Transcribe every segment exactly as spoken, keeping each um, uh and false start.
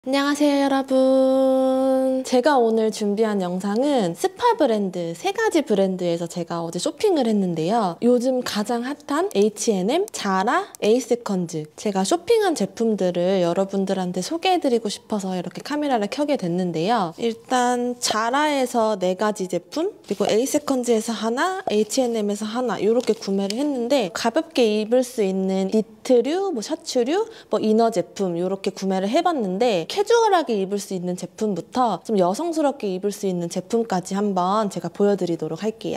안녕하세요 여러분. 제가 오늘 준비한 영상은 스파 브랜드 세 가지 브랜드에서 제가 어제 쇼핑을 했는데요. 요즘 가장 핫한 에이치 앤 엠, 자라, 에이세컨즈 제가 쇼핑한 제품들을 여러분들한테 소개해드리고 싶어서 이렇게 카메라를 켜게 됐는데요. 일단 자라에서 네 가지 제품, 그리고 에이세컨즈에서 하나, 에이치 앤 엠에서 하나 이렇게 구매를 했는데 가볍게 입을 수 있는 니트류, 뭐 셔츠류, 뭐 이너 제품 이렇게 구매를 해봤는데 캐주얼하게 입을 수 있는 제품부터 좀 여성스럽게 입을 수 있는 제품까지 한번 제가 보여드리도록 할게요.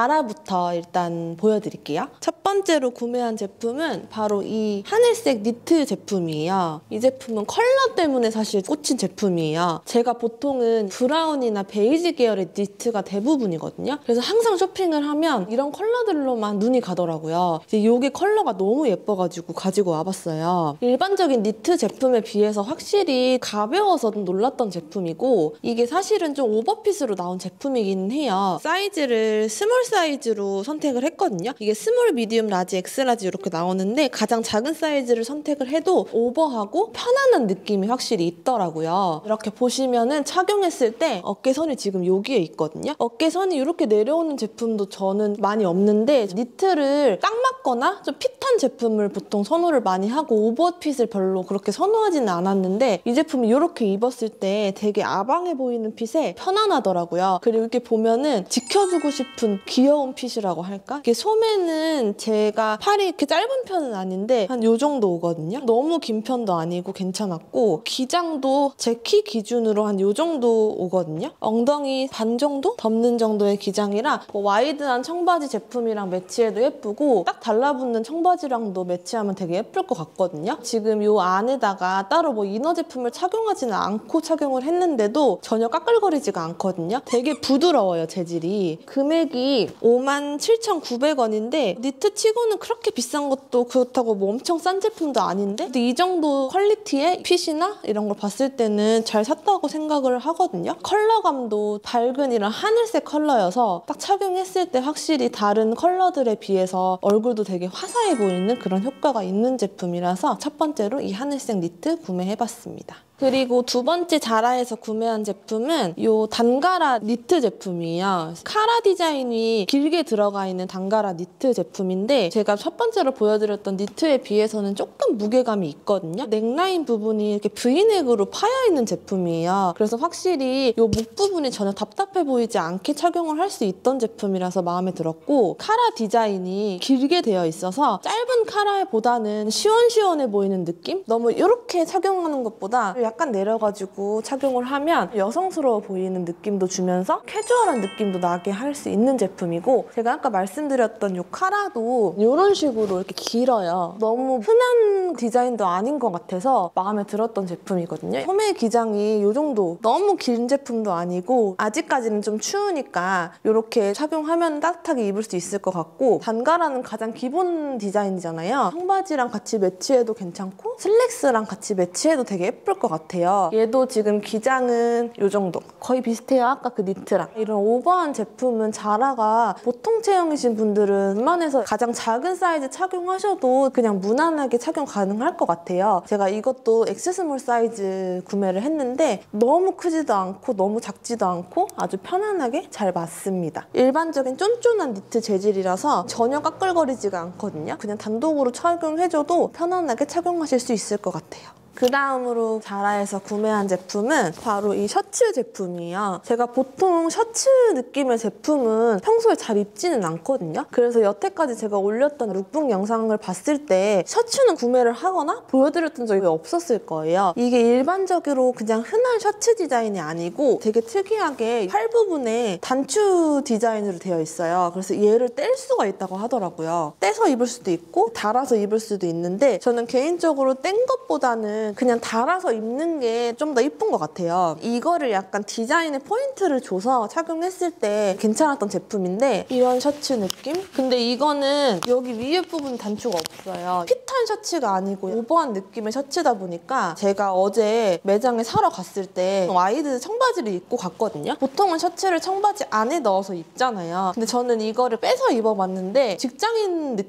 자라부터 일단 보여드릴게요. 첫 번째로 구매한 제품은 바로 이 하늘색 니트 제품이에요. 이 제품은 컬러 때문에 사실 꽂힌 제품이에요. 제가 보통은 브라운이나 베이지 계열의 니트가 대부분이거든요. 그래서 항상 쇼핑을 하면 이런 컬러들로만 눈이 가더라고요. 이제 이게 컬러가 너무 예뻐가지고 가지고 와봤어요. 일반적인 니트 제품에 비해서 확실히 가벼워서 좀 놀랐던 제품이고, 이게 사실은 좀 오버핏으로 나온 제품이긴 해요. 사이즈를 스몰 사이즈로 선택을 했거든요. 이게 스몰, 미디움, 라지, 엑스라지 이렇게 나오는데 가장 작은 사이즈를 선택을 해도 오버하고 편안한 느낌이 확실히 있더라고요. 이렇게 보시면은 착용했을 때 어깨선이 지금 여기에 있거든요. 어깨선이 이렇게 내려오는 제품도 저는 많이 없는데, 니트를 딱 맞거나 좀 핏한 제품을 보통 선호를 많이 하고 오버핏을 별로 그렇게 선호하지는 않았는데, 이 제품이 이렇게 입었을 때 되게 아방해 보이는 핏에 편안하더라고요. 그리고 이렇게 보면은 지켜주고 싶은 귀여운 핏이라고 할까? 이게 소매는 제가 팔이 이렇게 짧은 편은 아닌데 한 요 정도 오거든요. 너무 긴 편도 아니고 괜찮았고, 기장도 제 키 기준으로 한 요 정도 오거든요. 엉덩이 반 정도 덮는 정도의 기장이라 뭐 와이드한 청바지 제품이랑 매치해도 예쁘고, 딱 달라붙는 청바지랑도 매치하면 되게 예쁠 것 같거든요. 지금 요 안에다가 따로 뭐 이너 제품을 착용하지는 않고 착용을 했는데도 전혀 까끌거리지가 않거든요. 되게 부드러워요, 재질이. 금액이 오만 칠천구백 원인데 니트 치고는 그렇게 비싼 것도 그렇다고 뭐 엄청 싼 제품도 아닌데, 근데 이 정도 퀄리티의 핏이나 이런 걸 봤을 때는 잘 샀다고 생각을 하거든요. 컬러감도 밝은 이런 하늘색 컬러여서 딱 착용했을 때 확실히 다른 컬러들에 비해서 얼굴도 되게 화사해 보이는 그런 효과가 있는 제품이라서 첫 번째로 이 하늘색 니트 구매해봤습니다. 그리고 두 번째 자라에서 구매한 제품은 이 단가라 니트 제품이에요. 카라 디자인이 길게 들어가 있는 단가라 니트 제품인데, 제가 첫 번째로 보여드렸던 니트에 비해서는 조금 무게감이 있거든요. 넥라인 부분이 이렇게 브이넥으로 파여있는 제품이에요. 그래서 확실히 이 목 부분이 전혀 답답해 보이지 않게 착용을 할 수 있던 제품이라서 마음에 들었고, 카라 디자인이 길게 되어 있어서 짧은 카라보다는 시원시원해 보이는 느낌? 너무 이렇게 착용하는 것보다 약간 내려가지고 착용을 하면 여성스러워 보이는 느낌도 주면서 캐주얼한 느낌도 나게 할 수 있는 제품이고, 제가 아까 말씀드렸던 이 카라도 이런 식으로 이렇게 길어요. 너무 흔한 디자인도 아닌 것 같아서 마음에 들었던 제품이거든요. 소매 기장이 이 정도, 너무 긴 제품도 아니고 아직까지는 좀 추우니까 이렇게 착용하면 따뜻하게 입을 수 있을 것 같고, 단가라는 가장 기본 디자인이잖아요. 청바지랑 같이 매치해도 괜찮고 슬랙스랑 같이 매치해도 되게 예쁠 것 같아요. 얘도 지금 기장은 이 정도, 거의 비슷해요. 아까 그 니트랑. 이런 오버한 제품은 자라가 보통 체형이신 분들은 웬만해서 가장 작은 사이즈 착용하셔도 그냥 무난하게 착용 가능할 것 같아요. 제가 이것도 엑스 스몰 사이즈 구매를 했는데 너무 크지도 않고 너무 작지도 않고 아주 편안하게 잘 맞습니다. 일반적인 쫀쫀한 니트 재질이라서 전혀 까끌거리지가 않거든요. 그냥 단독으로 착용해줘도 편안하게 착용하실 수 있을 것 같아요. 그 다음으로 자라에서 구매한 제품은 바로 이 셔츠 제품이에요. 제가 보통 셔츠 느낌의 제품은 평소에 잘 입지는 않거든요. 그래서 여태까지 제가 올렸던 룩북 영상을 봤을 때 셔츠는 구매를 하거나 보여드렸던 적이 없었을 거예요. 이게 일반적으로 그냥 흔한 셔츠 디자인이 아니고 되게 특이하게 팔 부분에 단추 디자인으로 되어 있어요. 그래서 얘를 뗄 수가 있다고 하더라고요. 떼서 입을 수도 있고 달아서 입을 수도 있는데, 저는 개인적으로 뗀 것보다는 그냥 달아서 입는 게 좀 더 이쁜 것 같아요. 이거를 약간 디자인에 포인트를 줘서 착용했을 때 괜찮았던 제품인데, 이런 셔츠 느낌? 근데 이거는 여기 위에 부분 단추가 없어요. 핏한 셔츠가 아니고 오버한 느낌의 셔츠다 보니까 제가 어제 매장에 사러 갔을 때 와이드 청바지를 입고 갔거든요. 보통은 셔츠를 청바지 안에 넣어서 입잖아요. 근데 저는 이거를 빼서 입어봤는데 직장인 느낌?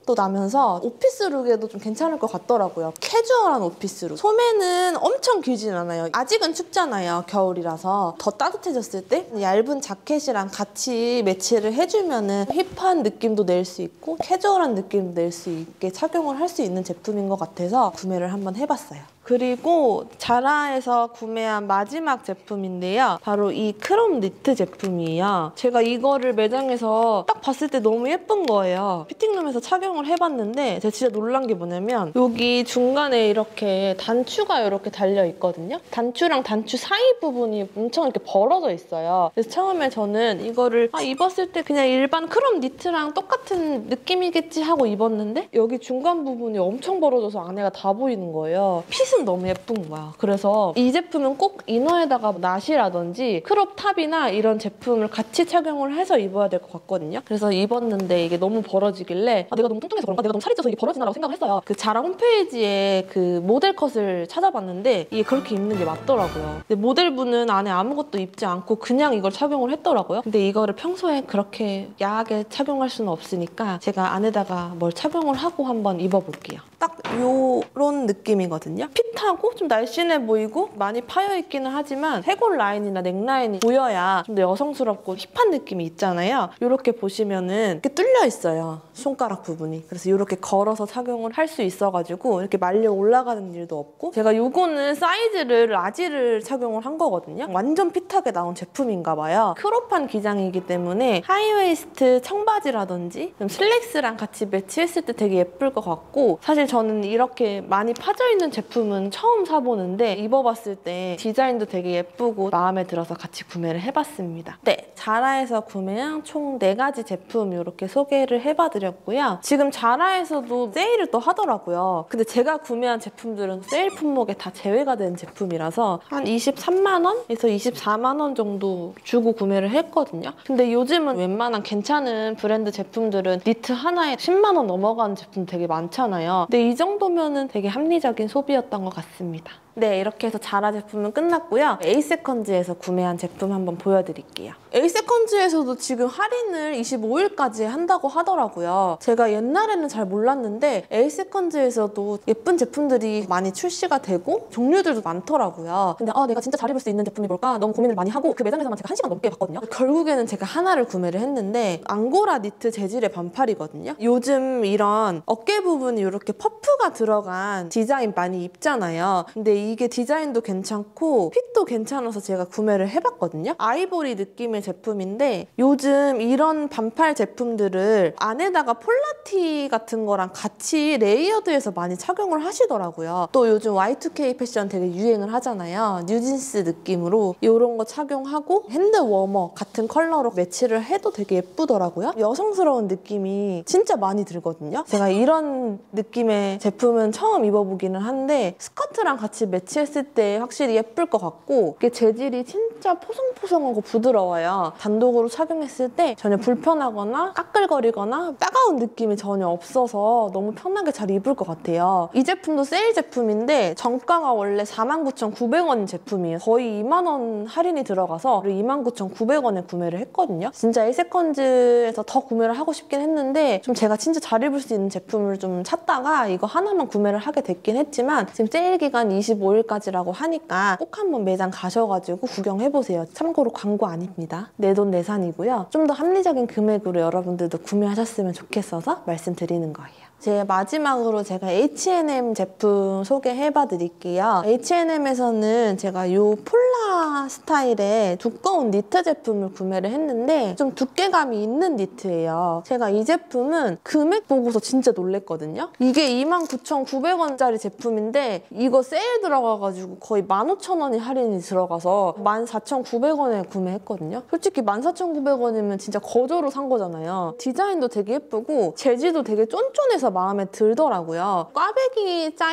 또 나면서 오피스룩에도 좀 괜찮을 것 같더라고요. 캐주얼한 오피스룩. 소매는 엄청 길진 않아요. 아직은 춥잖아요. 겨울이라서. 더 따뜻해졌을 때 얇은 자켓이랑 같이 매치를 해주면은 힙한 느낌도 낼 수 있고 캐주얼한 느낌도 낼 수 있게 착용을 할 수 있는 제품인 것 같아서 구매를 한번 해봤어요. 그리고 자라에서 구매한 마지막 제품인데요. 바로 이 크롭 니트 제품이에요. 제가 이거를 매장에서 딱 봤을 때 너무 예쁜 거예요. 피팅룸에서 착용을 해봤는데 제가 진짜 놀란 게 뭐냐면 여기 중간에 이렇게 단추가 이렇게 달려있거든요. 단추랑 단추 사이 부분이 엄청 이렇게 벌어져 있어요. 그래서 처음에 저는 이거를 아, 입었을 때 그냥 일반 크롭 니트랑 똑같은 느낌이겠지 하고 입었는데 여기 중간 부분이 엄청 벌어져서 안에가 다 보이는 거예요. 핏은 너무 예쁜 거야. 그래서 이 제품은 꼭 이너에다가 나시라든지 크롭 탑이나 이런 제품을 같이 착용을 해서 입어야 될 것 같거든요. 그래서 입었는데 이게 너무 벌어지길래 아, 내가 너무 뚱뚱해서 그런가? 내가 너무 살이 쪄서 이게 벌어지나라고 생각을 했어요. 그 자라 홈페이지에 그 모델 컷을 찾아봤는데 이게 그렇게 입는 게 맞더라고요. 근데 모델분은 안에 아무것도 입지 않고 그냥 이걸 착용을 했더라고요. 근데 이거를 평소에 그렇게 야하게 착용할 수는 없으니까 제가 안에다가 뭘 착용을 하고 한번 입어볼게요. 딱 요런 느낌이거든요. 핏하고 좀 날씬해 보이고 많이 파여있기는 하지만 해골 라인이나 넥라인이 보여야 좀 더 여성스럽고 힙한 느낌이 있잖아요. 이렇게 보시면은 이렇게 뚫려 있어요. 손가락 부분이. 그래서 이렇게 걸어서 착용을 할 수 있어가지고 이렇게 말려 올라가는 일도 없고 제가 요거는 사이즈를 라지를 착용을 한 거거든요. 완전 핏하게 나온 제품인가 봐요. 크롭한 기장이기 때문에 하이웨이스트 청바지라든지 좀 슬랙스랑 같이 매치했을 때 되게 예쁠 것 같고 사실 저는 이렇게 많이 파져있는 제품은 처음 사보는데 입어봤을 때 디자인도 되게 예쁘고 마음에 들어서 같이 구매를 해봤습니다. 네, 자라에서 구매한 총 네 가지 제품 이렇게 소개를 해봐드렸고요. 지금 자라에서도 세일을 또 하더라고요. 근데 제가 구매한 제품들은 세일 품목에 다 제외가 된 제품이라서 한 이십삼만 원에서 이십사만 원 정도 주고 구매를 했거든요. 근데 요즘은 웬만한 괜찮은 브랜드 제품들은 니트 하나에 십만 원 넘어가는 제품 되게 많잖아요. 근데 이 정도면은 되게 합리적인 소비였던 것 같습니다. 네, 이렇게 해서 자라 제품은 끝났고요. 에이세컨즈에서 구매한 제품 한번 보여드릴게요. 에이세컨즈에서도 지금 할인을 이십오 일까지 한다고 하더라고요. 제가 옛날에는 잘 몰랐는데 에이세컨즈에서도 예쁜 제품들이 많이 출시가 되고 종류들도 많더라고요. 근데 아, 내가 진짜 잘 입을 수 있는 제품이 뭘까? 너무 고민을 많이 하고 그 매장에서만 제가 한 시간 넘게 봤거든요. 결국에는 제가 하나를 구매를 했는데 앙고라 니트 재질의 반팔이거든요. 요즘 이런 어깨 부분이 이렇게 퍼프가 들어간 디자인 많이 입잖아요. 근데 이게 디자인도 괜찮고 핏도 괜찮아서 제가 구매를 해봤거든요. 아이보리 느낌의 제품인데 요즘 이런 반팔 제품들을 안에다가 폴라티 같은 거랑 같이 레이어드해서 많이 착용을 하시더라고요. 또 요즘 와이 투 케이 패션 되게 유행을 하잖아요. 뉴진스 느낌으로 이런 거 착용하고 핸드 워머 같은 컬러로 매치를 해도 되게 예쁘더라고요. 여성스러운 느낌이 진짜 많이 들거든요. 제가 이런 느낌의 제품은 처음 입어보기는 한데 스커트랑 같이 매치했을 때 확실히 예쁠 것 같고 이게 재질이 진짜 포송포송하고 부드러워요. 단독으로 착용했을 때 전혀 불편하거나 까끌거리거나 따가운 느낌이 전혀 없어서 너무 편하게 잘 입을 것 같아요. 이 제품도 세일 제품인데 정가가 원래 사만 구천구백 원인 제품이에요. 거의 이만 원 할인이 들어가서 이만 구천구백 원에 구매를 했거든요. 진짜 에이세컨즈에서 더 구매를 하고 싶긴 했는데 좀 제가 진짜 잘 입을 수 있는 제품을 좀 찾다가 이거 하나만 구매를 하게 됐긴 했지만 지금 세일 기간 이십오 일까지라고 하니까 꼭 한번 매장 가셔가지고 구경해보세요. 참고로 광고 아닙니다. 내돈내산이고요. 좀 더 합리적인 금액으로 여러분들도 구매하셨으면 좋겠어서 말씀드리는 거예요. 제 마지막으로 제가 에이치 앤 엠 제품 소개해봐 드릴게요. 에이치 앤 엠에서는 제가 이 폴라 스타일의 두꺼운 니트 제품을 구매를 했는데 좀 두께감이 있는 니트예요. 제가 이 제품은 금액 보고서 진짜 놀랬거든요. 이게 이만 구천구백 원짜리 제품인데 이거 세일 들어가가지고 거의 만 오천 원이 할인이 들어가서 만 사천구백 원에 구매했거든요. 솔직히 만 사천구백 원이면 진짜 거저로 산 거잖아요. 디자인도 되게 예쁘고 재질도 되게 쫀쫀해서 마음에 들더라고요. 꽈배기 짜임?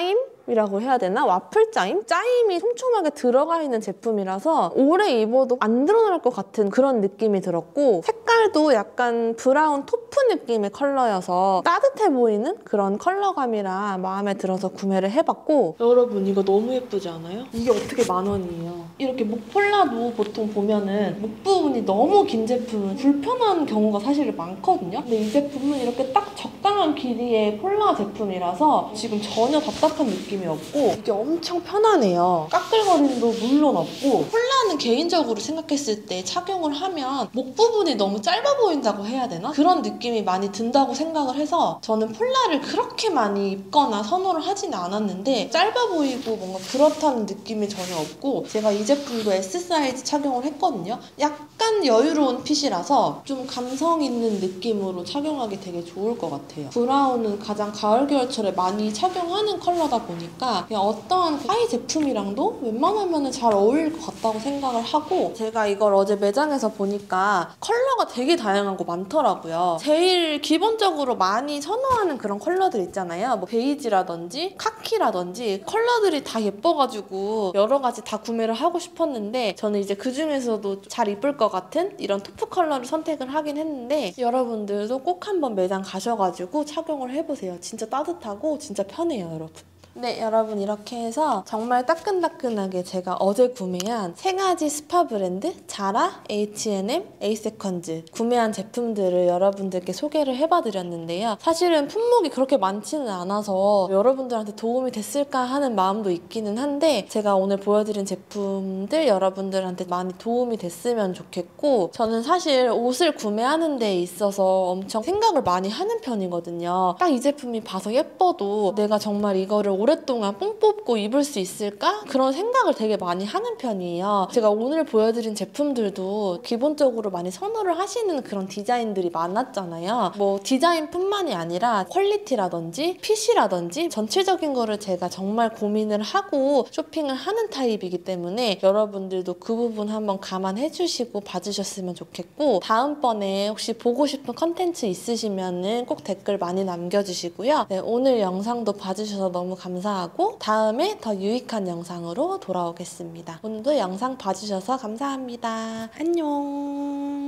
짜임이라고 해야 되나? 와플 짜임? 짜임이 촘촘하게 들어가 있는 제품이라서 오래 입어도 안 드러날 것 같은 그런 느낌이 들었고 색깔도 약간 브라운 토프 느낌의 컬러여서 따뜻해 보이는 그런 컬러감이라 마음에 들어서 구매를 해봤고 여러분 이거 너무 예쁘지 않아요? 이게 어떻게 만 원이에요? 이렇게 목 폴라도 보통 보면은 목 부분이 너무 긴 제품은 불편한 경우가 사실 많거든요. 근데 이 제품은 이렇게 딱 적당한 길이의 폴라 제품이라서 지금 전혀 답답한 느낌이 없고 이게 엄청 편하네요. 까끌거림도 물론 없고 폴라는 개인적으로 생각했을 때 착용을 하면 목 부분이 너무 짧아 보인다고 해야 되나? 그런 느낌이 많이 든다고 생각을 해서 저는 폴라를 그렇게 많이 입거나 선호를 하지는 않았는데 짧아 보이고 뭔가 그렇다는 느낌이 전혀 없고 제가 이 제품도 S 사이즈 착용을 했거든요. 약간 여유로운 핏이라서 좀 감성 있는 느낌으로 착용하기 되게 좋을 것 같아요. 브라운은 가장 가을 겨울철에 많이 착용하는 컬러다 보니까 그냥 어떠한 하이 제품이랑도 웬만하면 잘 어울릴 것 같다고 생각을 하고 제가 이걸 어제 매장에서 보니까 컬러가 되게 다양한 거 많더라고요. 제일 기본적으로 많이 선호하는 그런 컬러들 있잖아요. 뭐 베이지라든지 카키라든지 컬러들이 다 예뻐가지고 여러 가지 다 구매를 하고 싶었는데 저는 이제 그 중에서도 잘 입을 것 같은 이런 토프 컬러를 선택을 하긴 했는데 여러분들도 꼭 한번 매장 가셔가지고 착용을 해보세요. 진짜 따뜻하고 진짜 편해요, 여러분. 네, 여러분 이렇게 해서 정말 따끈따끈하게 제가 어제 구매한 세 가지 스파 브랜드 자라, 에이치 앤 엠, 에이세컨즈 구매한 제품들을 여러분들께 소개를 해봐드렸는데요. 사실은 품목이 그렇게 많지는 않아서 여러분들한테 도움이 됐을까 하는 마음도 있기는 한데 제가 오늘 보여드린 제품들 여러분들한테 많이 도움이 됐으면 좋겠고 저는 사실 옷을 구매하는 데 있어서 엄청 생각을 많이 하는 편이거든요. 딱 이 제품이 봐서 예뻐도 내가 정말 이거를 오랫동안 뽕 뽑고 입을 수 있을까? 그런 생각을 되게 많이 하는 편이에요. 제가 오늘 보여드린 제품들도 기본적으로 많이 선호를 하시는 그런 디자인들이 많았잖아요. 뭐 디자인뿐만이 아니라 퀄리티라든지 핏이라든지 전체적인 거를 제가 정말 고민을 하고 쇼핑을 하는 타입이기 때문에 여러분들도 그 부분 한번 감안해 주시고 봐주셨으면 좋겠고 다음번에 혹시 보고 싶은 컨텐츠 있으시면 꼭 댓글 많이 남겨주시고요. 네, 오늘 영상도 봐주셔서 너무 감사합니다. 감사하고 다음에 더 유익한 영상으로 돌아오겠습니다. 오늘도 영상 봐주셔서 감사합니다. 안녕.